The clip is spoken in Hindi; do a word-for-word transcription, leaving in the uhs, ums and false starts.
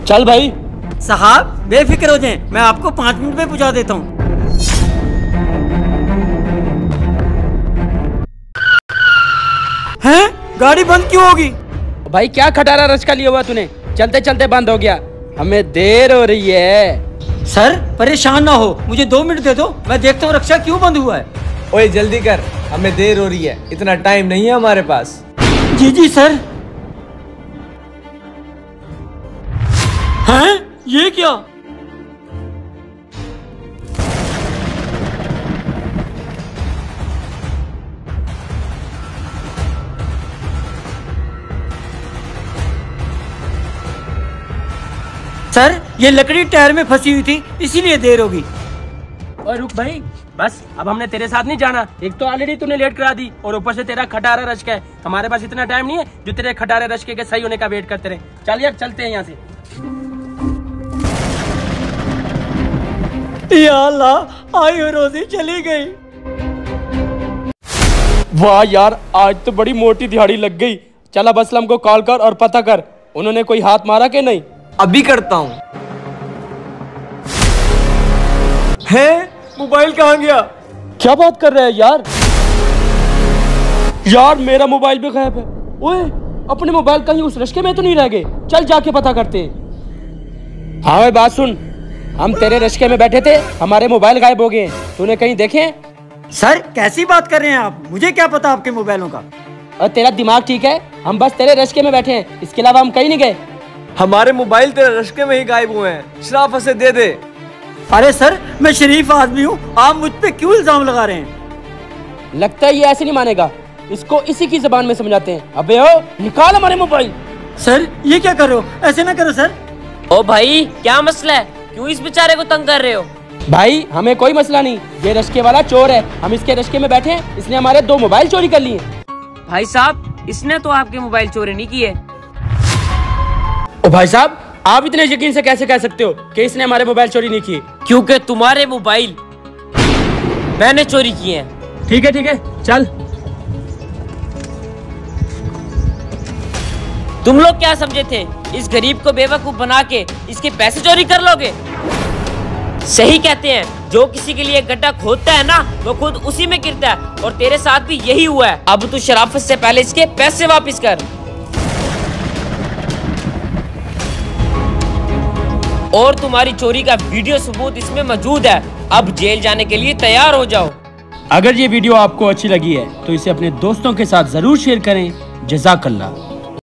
चल भाई। साहब बेफिक्र हो जाएं, मैं आपको पाँच मिनट में पहुंचा देता हूँ। हैं? गाड़ी बंद क्यों होगी? भाई क्या खटारा रचका लिया हुआ तूने? चलते चलते बंद हो गया, हमें देर हो रही है। सर परेशान ना हो, मुझे दो मिनट दे दो, मैं देखता हूँ रक्षा क्यों बंद हुआ है। ओए जल्दी कर, हमें देर हो रही है, इतना टाइम नहीं है हमारे पास। जी जी सर। हैं? ये क्या? सर ये लकड़ी टायर में फंसी हुई थी, इसीलिए देर होगी। और रुक भाई, बस अब हमने तेरे साथ नहीं जाना। एक तो ऑलरेडी तूने लेट करा दी और ऊपर से तेरा खटारा रचका है। हमारे पास इतना टाइम नहीं है जो तेरे खटारे रचके के सही होने का वेट करते रहे। चल यार चलते हैं यहाँ से। या अल्लाह, आई हो रोजी चली गई। वाह यार, आज तो बड़ी मोटी दिहाड़ी लग गई। चल अब असलम को कॉल कर और पता कर उन्होंने कोई हाथ मारा कि नहीं। अभी करता हूँ। है मोबाइल कहाँ गया? क्या बात कर रहे हैं यार? यार मेरा मोबाइल भी गायब है। ओए अपने मोबाइल कहीं उस रश्के में तो नहीं रह गए? चल जाके पता करते हैं। हाँ भाई बात सुन, हम तेरे रश्के में बैठे थे, हमारे मोबाइल गायब हो गए। तूने कहीं देखे? सर कैसी बात कर रहे हैं आप? मुझे क्या पता आपके मोबाइलों का। और तेरा दिमाग ठीक है? हम बस तेरे रश्के में बैठे हैं, इसके अलावा हम कहीं नहीं गए। हमारे मोबाइल तेरे रश्के में ही गायब हुए हैं, शराफत से दे दे। अरे सर मैं शरीफ आदमी हूँ, आप मुझ पे क्यों इल्जाम लगा रहे हैं? लगता है ये ऐसे नहीं मानेगा, इसको इसी की जबान में समझाते हैं। अबे ओ निकाल हमारे मोबाइल। सर ये क्या कर रहे हो? ऐसे ना करो सर। ओ भाई क्या मसला है, क्यों इस बेचारे को तंग कर रहे हो? भाई हमें कोई मसला नहीं, ये रश्के वाला चोर है, हम इसके रश्के में बैठे हैं, इसने हमारे दो मोबाइल चोरी कर लिए। भाई साहब इसने तो आपके मोबाइल चोरी नहीं किए। ओ भाई साहब आप इतने यकीन से कैसे कह सकते हो कि इसने हमारे मोबाइल चोरी नहीं किए? क्योंकि तुम्हारे मोबाइल मैंने चोरी किए हैं। ठीक है ठीक है चल। तुम लोग क्या समझे थे, इस गरीब को बेवकूफ बना के इसके पैसे चोरी कर लोगे? सही कहते हैं, जो किसी के लिए गड्ढा खोदता है ना वो खुद उसी में गिरता है, और तेरे साथ भी यही हुआ है। अब तू शराफत से पहले इसके पैसे वापस कर, और तुम्हारी चोरी का वीडियो सबूत इसमें मौजूद है। अब जेल जाने के लिए तैयार हो जाओ। अगर ये वीडियो आपको अच्छी लगी है तो इसे अपने दोस्तों के साथ जरूर शेयर करें। जज़ाकल्लाह।